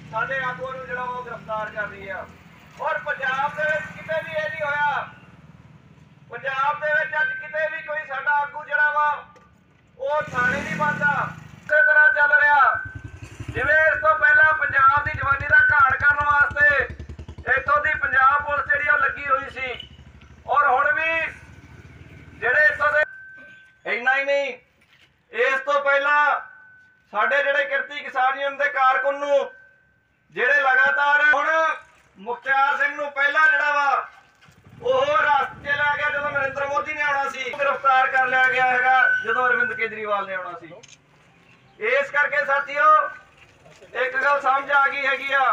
ਸਾਡੇ ਆਗੂਆਂ ਨੂੰ ਜਿਹੜਾ ਉਹ ਗ੍ਰਿਫਤਾਰ ਕਰ ਰਹੀ ਆ। ਔਰ ਪੰਜਾਬ ਦੇ ਵਿੱਚ ਕਿਤੇ ਵੀ ਇਹ ਨਹੀਂ ਹੋਇਆ, ਪੰਜਾਬ ਦੇ ਵਿੱਚ ਅੱਜ ਕਿਤੇ ਵੀ ਕੋਈ ਸਾਡਾ ਆਗੂ ਜਿਹੜਾ ਵਾ ਉਹ ਥਾਣੇ ਨਹੀਂ ਬਣਦਾ। ਇਸੇ ਤਰ੍ਹਾਂ ਚੱਲ ਰਿਹਾ ਜਿਵੇਂ ਇਸ ਤੋਂ ਪਹਿਲਾਂ ਪੰਜਾਬ ਦੀ ਜਵਾਨੀ ਦਾ ਘਾਣ ਕਰਨ ਵਾਸਤੇ ਇੱਥੋਂ ਦੀ ਪੰਜਾਬ ਪੁਲਿਸ ਜਿਹੜੀ ਉਹ ਲੱਗੀ ਹੋਈ ਸੀ। ਔਰ ਹੁਣ ਵੀ ਜਿਹੜੇ ਇੱਥੋਂ ਦੇ ਇੰਨਾ ਹੀ ਨਹੀਂ, ਇਸ ਤੋਂ ਪਹਿਲਾਂ ਸਾਡੇ ਜਿਹੜੇ ਕਿਰਤੀ ਕਿਸਾਨ ਯੂਨੀਅਨ ਦੇ ਕਾਰਕੁਨ ਨੂੰ ਜਿਹੜੇ ਲਗਾਤਾਰ ਹੁਣ ਮੁਖਤਿਆਰ ਸਿੰਘ ਨੂੰ ਪਹਿਲਾਂ ਜਿਹੜਾ ਵਾ ਉਹ ਰਸਤੇ ਲੈ ਗਿਆ ਜਦੋਂ ਨਰਿੰਦਰ ਮੋਦੀ ਨੇ ਆਉਣਾ ਸੀ, ਗ੍ਰਿਫਤਾਰ ਕਰ ਲਿਆ ਗਿਆ ਹੈਗਾ ਜਦੋਂ ਅਰਵਿੰਦ ਕੇਜਰੀਵਾਲ ਨੇ ਆਉਣਾ ਸੀ। ਇਸ ਕਰਕੇ ਸਾਥੀਓ ਇੱਕ ਗੱਲ ਸਮਝ ਆ ਗਈ ਹੈਗੀ ਆ,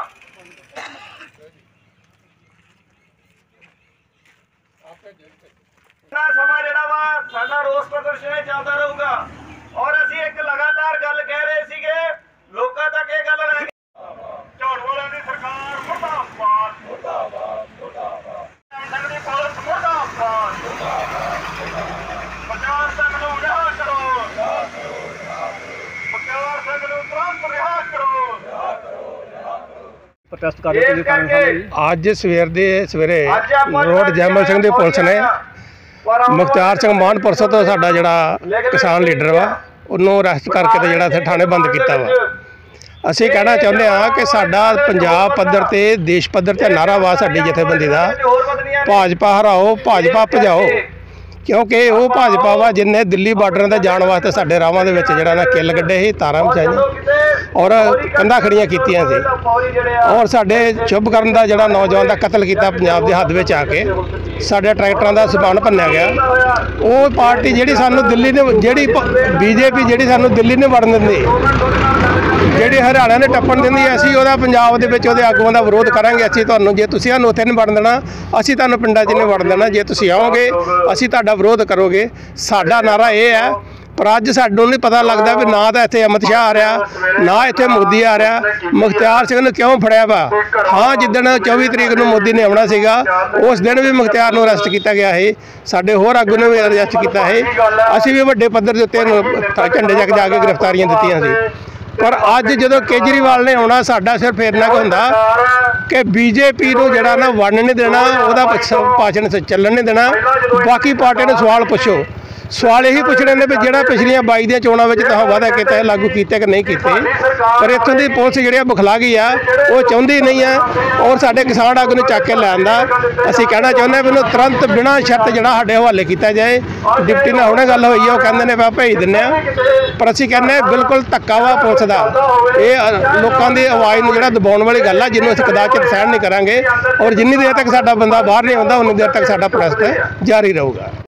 ਸਮਾਂ ਜਿਹੜਾ ਵਾ ਸਾਡਾ ਰੋਸ ਪ੍ਰਦਰਸ਼ਨ ਚੱਲਦਾ ਰਹੂਗਾ। ਔਰ ਅਸੀਂ ਇੱਕ ਲਗਾਤਾਰ ਗੱਲ ਕਹਿ ਰਹੇ ਸੀਗੇ, ਲੋਕਾਂ ਤੱਕ ਇਹ ਗੱਲ ਰਹਿ ਗਈ, ਝਾੜੂ ਵਾਲਿਆਂ ਦੀ ਸਰਕਾਰ ਮੁਰਦਾਬਾਦ, ਮੁਰਦਾਬਾਦ, ਮੁਰਦਾਬਾਦ, ਸੰਗਦੀ ਪੁਲਿਸ ਮੁਰਦਾਬਾਦ, ਪੰਜਾਬ ਸਿੰਘ ਨੂੰ ਰਿਹਾ ਕਰੋ, ਮੁਖਤਿਆਰ ਸਿੰਘ ਨੂੰ ਤੁਰੰਤ ਰਿਹਾ ਕਰੋ। ਪ੍ਰੋਟੈਸਟ ਕਰ ਰਹੇ ਸੀ ਅੱਜ ਸਵੇਰੇ ਰੋਡ ਜੈਮਲ ਸਿੰਘ ਦੀ ਪੁਲਿਸ ਨੇ ਮੁਖਤਿਆਰ ਸਿੰਘ ਮਾਨਪੁਰਸੋਂ ਤੋਂ ਸਾਡਾ ਜਿਹੜਾ ਕਿਸਾਨ ਲੀਡਰ ਵਾ ਉਹਨੂੰ ਅਰੈਸਟ ਕਰਕੇ ਤੇ ਜਿਹੜਾ ਇੱਥੇ ਥਾਣੇ ਬੰਦ ਕੀਤਾ ਵਾ। ਅਸੀਂ ਕਹਿਣਾ ਚਾਹੁੰਦੇ ਹਾਂ ਕਿ ਸਾਡਾ ਪੰਜਾਬ ਪੱਧਰ ਤੇ ਦੇਸ਼ ਪੱਧਰ ਤੇ ਨਾਅਰਾ ਵਾ ਸਾਡੀ ਜਥੇਬੰਦੀ ਦਾ, ਭਾਜਪਾ ਹਰਾਓ, ਭਾਜਪਾ ਭਜਾਓ, ਕਿਉਂਕਿ ਉਹ ਭਾਜਪਾ ਵਾ ਜਿੰਨੇ ਦਿੱਲੀ ਬਾਰਡਰਾਂ ਤੇ ਜਾਣ ਵਾਸਤੇ ਸਾਡੇ ਰਾਵਾਂ ਦੇ ਵਿੱਚ ਜਿਹੜਾ ਨਾ ਕਿੱਲ ਕੱਢੇ ਸੀ, ਤਾਰਾਂ ਵਿਛਾਈਆਂ ਔਰ ਕੰਧਾਂ ਖੜੀਆਂ ਕੀਤੀਆਂ ਸੀ, ਔਰ ਸਾਡੇ ਸ਼ੁਭ ਕਰਨ ਦਾ ਜਿਹੜਾ ਨੌਜਵਾਨ ਦਾ ਕਤਲ ਕੀਤਾ ਪੰਜਾਬ ਦੇ ਹੱਦ ਵਿੱਚ ਆ ਕੇ, ਸਾਡੇ ਟਰੈਕਟਰਾਂ ਦਾ ਸਮਾਨ ਭੰਨਿਆ ਗਿਆ। ਉਹ ਪਾਰਟੀ ਜਿਹੜੀ ਸਾਨੂੰ ਦਿੱਲੀ ਨੇ, ਜਿਹੜੀ ਬੀਜੇਪੀ ਜਿਹੜੀ ਸਾਨੂੰ ਦਿੱਲੀ ਨੇ ਵੜਨ ਦਿੰਦੀ, ਜਿਹੜੀ ਹਰਿਆਣਾ ਨੇ ਟੱਪਣ ਦਿੰਦੀ, ਅਸੀਂ ਉਹਦਾ ਪੰਜਾਬ ਦੇ ਵਿੱਚ ਉਹਦੇ ਆਗੂਆਂ ਦਾ ਵਿਰੋਧ ਕਰਾਂਗੇ। ਅਸੀਂ ਤੁਹਾਨੂੰ, ਜੇ ਤੁਸੀਂ ਸਾਨੂੰ ਉੱਥੇ ਨਹੀਂ ਵੜਨ ਦੇਣਾ, ਅਸੀਂ ਤੁਹਾਨੂੰ ਪਿੰਡਾਂ 'ਚ ਨਹੀਂ ਵੜਨ ਦੇਣਾ। ਜੇ ਤੁਸੀਂ ਆਓਗੇ ਅਸੀਂ ਤੁਹਾਡਾ ਵਿਰੋਧ ਕਰੋਗੇ। ਸਾਡਾ ਨਾਰਾ ਇਹ ਹੈ, ਪਰ ਅੱਜ ਸਾਨੂੰ ਨਹੀਂ ਪਤਾ ਲੱਗਦਾ ਵੀ ਨਾ ਤਾਂ ਇੱਥੇ ਅਮਿਤ ਸ਼ਾਹ ਆ ਰਿਹਾ, ਨਾ ਇੱਥੇ ਮੋਦੀ ਆ ਰਿਹਾ। ਮੁਖਤਿਆਰ ਸਿੰਘ ਨੂੰ ਕਿਉਂ ਫੜਿਆ ਵਾ? ਹਾਂ, ਜਿੱਦਣ 24 ਤਰੀਕ ਨੂੰ ਮੋਦੀ ਨੇ ਆਉਣਾ ਸੀਗਾ ਉਸ ਦਿਨ ਵੀ ਮੁਖਤਿਆਰ ਨੂੰ ਅਰੈਸਟ ਕੀਤਾ ਗਿਆ ਹੈ, ਸਾਡੇ ਹੋਰ ਆਗੂ ਨੂੰ ਵੀ ਅਰੈਸਟ ਕੀਤਾ ਹੈ। ਅਸੀਂ ਵੀ ਵੱਡੇ ਪੱਧਰ ਦੇ ਉੱਤੇ ਝੰਡੇ ਚੱਕ ਜਾ ਕੇ ਗ੍ਰਿਫਤਾਰੀਆਂ ਦਿੱਤੀਆਂ ਸੀ। ਪਰ ਅੱਜ ਜਦੋਂ ਕੇਜਰੀਵਾਲ ਨੇ ਆਉਣਾ, ਸਾਡਾ ਸਿਰਫ ਇੰਨਾ ਕੁ ਹੁੰਦਾ ਕਿ ਬੀਜੇਪੀ ਨੂੰ ਜਿਹੜਾ ਨਾ ਵੜਨ ਨਹੀਂ ਦੇਣਾ, ਉਹਦਾ ਭਾਸ਼ਣ ਚੱਲਣ ਨਹੀਂ ਦੇਣਾ। ਬਾਕੀ ਪਾਰਟੀਆਂ ਨੂੰ ਸਵਾਲ ਪੁੱਛੋ, ਸਵਾਲ ਇਹੀ ਪੁੱਛਣੇ ਨੇ ਵੀ ਜਿਹੜਾ ਪਿਛਲੀਆਂ 22 ਦੀਆਂ ਚੋਣਾਂ ਵਿੱਚ ਤਾਂ ਵਾਅਦਾ ਕੀਤਾ, ਲਾਗੂ ਕੀਤੇ ਕਿ ਨਹੀਂ ਕੀਤੇ। ਪਰ ਇੱਥੋਂ ਦੀ ਪੁਲਿਸ ਜਿਹੜੀ ਬੁਖਲਾ ਗਈ ਆ, ਉਹ ਚਾਹੁੰਦੀ ਨਹੀਂ ਆ, ਔਰ ਸਾਡੇ ਕਿਸਾਨ ਆਗੂ ਨੂੰ ਚੱਕ ਕੇ ਲੈ ਆਂਦਾ। ਅਸੀਂ ਕਹਿਣਾ ਚਾਹੁੰਦੇ ਵੀ ਇਹਨੂੰ ਤੁਰੰਤ ਬਿਨਾਂ ਸ਼ਰਤ ਜਿਹੜਾ ਸਾਡੇ ਹਵਾਲੇ ਕੀਤਾ ਜਾਏ। ਡਿਪਟੀ ਨਾਲ ਹੁਣੇ ਗੱਲ ਹੋਈ ਆ, ਉਹ ਕਹਿੰਦੇ ਨੇ ਵੀ ਭੇਜ ਦਿੰਦੇ ਆ, ਪਰ ਅਸੀਂ ਕਹਿੰਦੇ ਬਿਲਕੁਲ ਧੱਕਾ ਵਾ ਪੁਲਿਸ ਦਾ। ਇਹ ਲੋਕਾਂ ਦੀ ਆਵਾਜ਼ ਨੂੰ ਜਿਹੜਾ ਦਬਾਉਣ ਵਾਲੀ ਗੱਲ ਆ, ਜਿਹਨੂੰ ਅਸੀਂ ਕਦਾਚਿਤ ਸਹਿਣ ਨਹੀਂ ਕਰਾਂਗੇ। ਔਰ ਜਿੰਨੀ ਦੇਰ ਤੱਕ ਸਾਡਾ ਬੰਦਾ ਬਾਹਰ ਨਹੀਂ ਆਉਂਦਾ, ਉਨੀ ਦੇਰ ਤੱਕ ਸਾਡਾ ਪ੍ਰੋਟੈਸਟ ਜਾਰੀ ਰਹੂਗਾ।